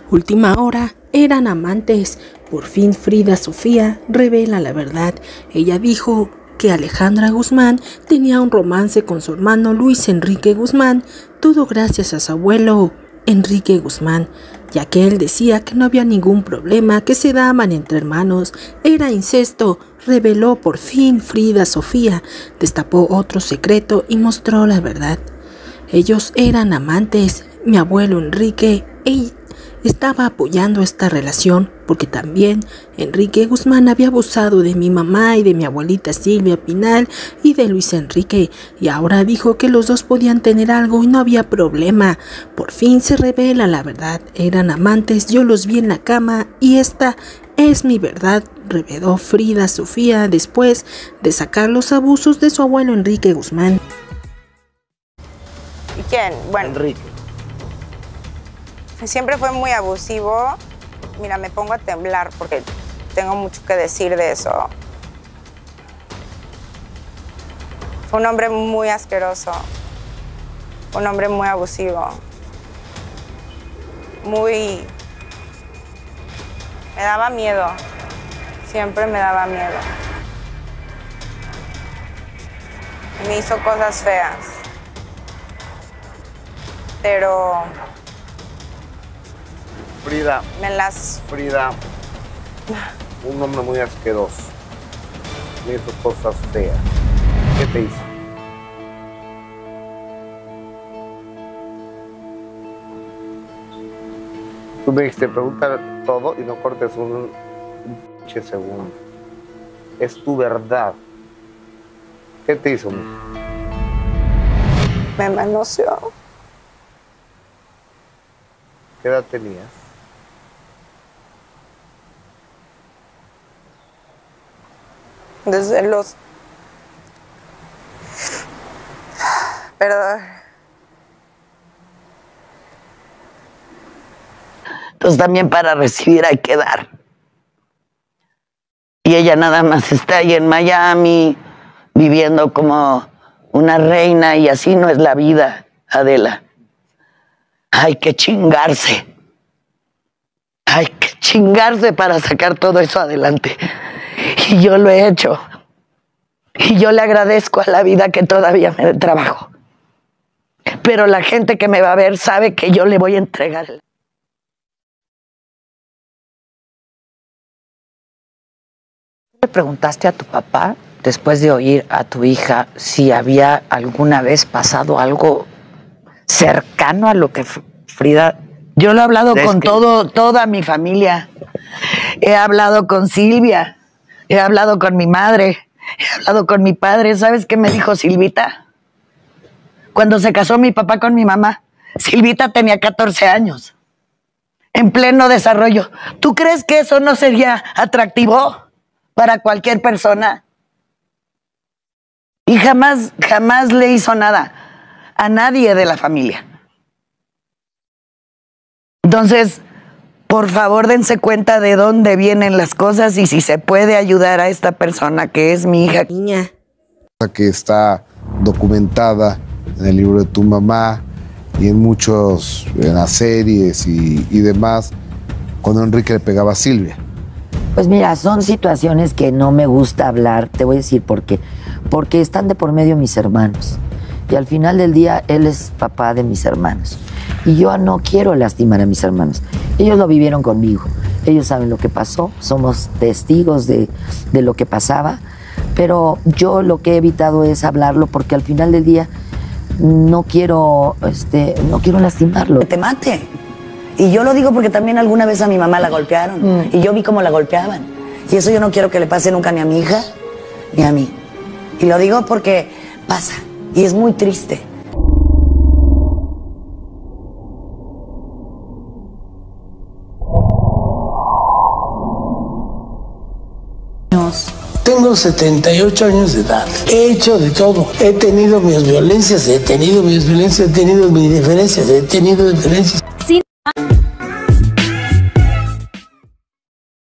Última hora, eran amantes. Por fin Frida Sofía revela la verdad. Ella dijo que Alejandra Guzmán tenía un romance con su hermano Luis Enrique Guzmán, todo gracias a su abuelo Enrique Guzmán, ya que él decía que no había ningún problema, que se daban entre hermanos, era incesto. Reveló por fin Frida Sofía, destapó otro secreto y mostró la verdad. Ellos eran amantes. Mi abuelo Enrique estaba apoyando esta relación porque también Enrique Guzmán había abusado de mi mamá y de mi abuelita Silvia Pinal y de Luis Enrique, y ahora dijo que los dos podían tener algo y no había problema. Por fin se revela la verdad, eran amantes, yo los vi en la cama y esta es mi verdad, reveló Frida Sofía después de sacar los abusos de su abuelo Enrique Guzmán. ¿Y quién? Bueno, Enrique. Siempre fue muy abusivo. Mira, me pongo a temblar porque tengo mucho que decir de eso. Fue un hombre muy asqueroso. Un hombre muy abusivo. Me daba miedo. Siempre me daba miedo. Me hizo cosas feas. Pero... Frida. Frida. Un hombre muy asqueroso. Me hizo cosas feas. ¿Qué te hizo? Tú me dijiste, pregunta todo y no cortes un pinche segundo. Es tu verdad. ¿Qué te hizo? Me manoseó. ¿Qué edad tenías? Desde los... Perdón. Entonces también para recibir hay que dar. Y ella nada más está ahí en Miami, viviendo como una reina, y así no es la vida, Adela. Hay que chingarse. Hay que chingarse para sacar todo eso adelante. Y yo lo he hecho. Y yo le agradezco a la vida que todavía me dé trabajo. Pero la gente que me va a ver sabe que yo le voy a entregar. ¿Le preguntaste a tu papá, después de oír a tu hija, si había alguna vez pasado algo cercano a lo que Frida? Yo lo he hablado con toda mi familia. He hablado con Silvia, he hablado con mi madre, he hablado con mi padre. ¿Sabes qué me dijo Silvita? Cuando se casó mi papá con mi mamá, Silvita tenía 14 años, en pleno desarrollo. ¿Tú crees que eso no sería atractivo para cualquier persona? Y jamás le hizo nada a nadie de la familia. Entonces, por favor, dense cuenta de dónde vienen las cosas y si se puede ayudar a esta persona que es mi hija. Que está documentada en el libro de tu mamá y en las series y demás, cuando Enrique le pegaba a Silvia. Pues mira, son situaciones que no me gusta hablar, te voy a decir por qué. Porque están de por medio mis hermanos. Y al final del día, él es papá de mis hermanos. Y yo no quiero lastimar a mis hermanos. Ellos lo vivieron conmigo. Ellos saben lo que pasó. Somos testigos de lo que pasaba. Pero yo lo que he evitado es hablarlo porque al final del día no quiero lastimarlo. Que te mate. Y yo lo digo porque también alguna vez a mi mamá la golpearon. Y yo vi cómo la golpeaban. Y eso yo no quiero que le pase nunca ni a mi hija ni a mí. Y lo digo porque pasa. Y es muy triste. Tengo 78 años de edad. He hecho de todo. He tenido mis violencias, he tenido mis diferencias, he tenido diferencias.